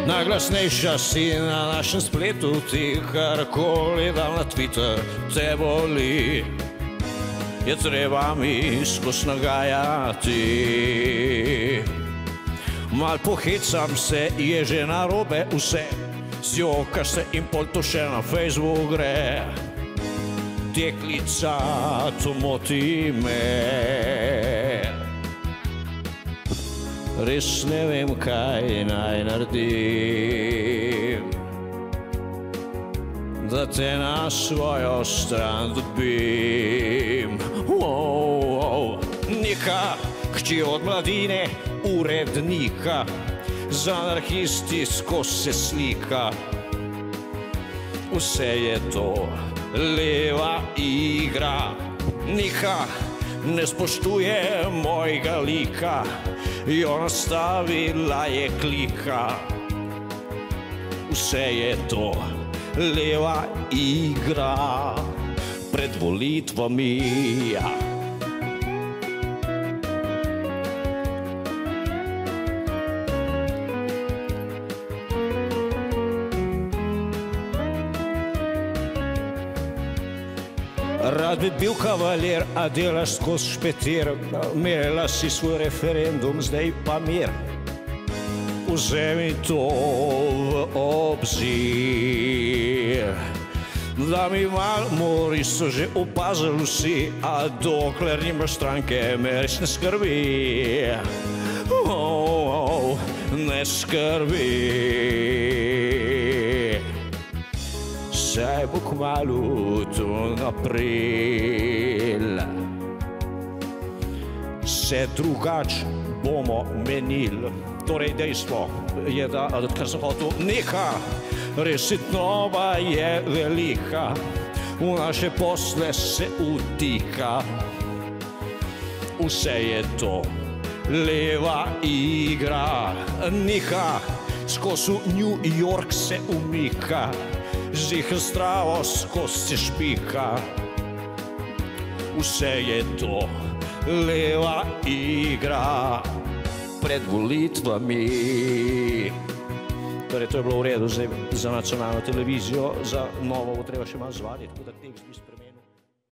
Najglasnejša si na našem spletu, ti karkoli dal na Twitter, te boli. Je treba mi skozi nagajati. Mal pohecam se, je že narobe vse, zjokaš se in pol to še na Facebook gre. Deklica, to moti me. Res ne vem, kaj naj naredim, da te na svojo stran dobim. Neka hči od mladine, urednika, z anarhisti skozi se slika. Vse je to leva igra, nikar ne spoštuje mojega lika, jo nastavila je klika. Vse je to leva igra pred volitvami. Rad bi bil kavalir, a delaš skozi špetir. Merila si svoj referendum, zdaj pa mir. Vzemi to v obzir, da mi malo mori so že opazili vsi, a dokler nimaš stranke, me res ne skrbi. Ne skrbi. Saj bo kmalu tu april, se drugač bomo menili. Torej dejstvo je, da kar sem hotel, neka resitnova je velika, v naše posle se utika. Vse je to leva igra, neka skozi New York se umika, ziher zdravo skozi se špika. Vse je to leva igra pred volitvami. Torej, to je bilo v redu zdaj za nacionalno televizijo, za novo bo treba še malo zvaditi, tako da tekst bi spremenil.